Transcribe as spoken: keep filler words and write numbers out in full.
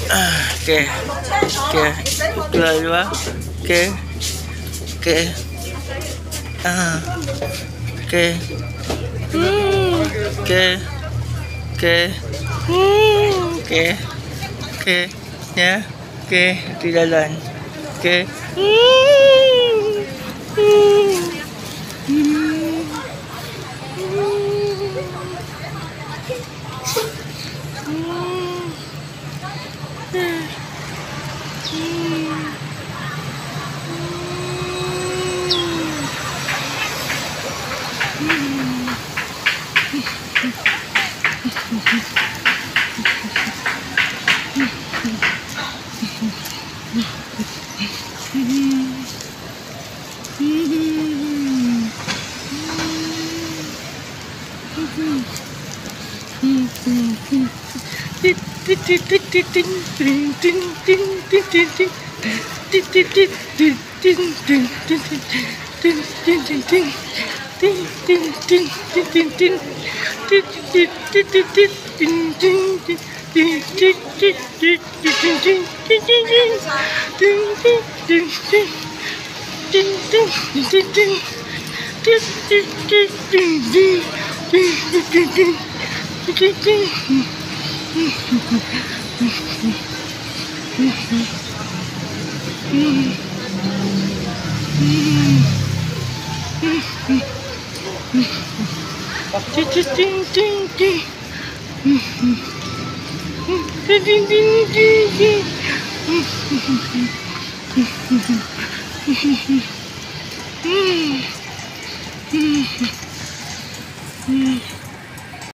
Ah, okey. Okey. Dua dua. Okey. Okey. Ah. Okey. Hmm. Okey. Okey. Hmm. Okey. Okey. Ya. Okey, di jalan. Okey. Hmm. Hmm. Hmm.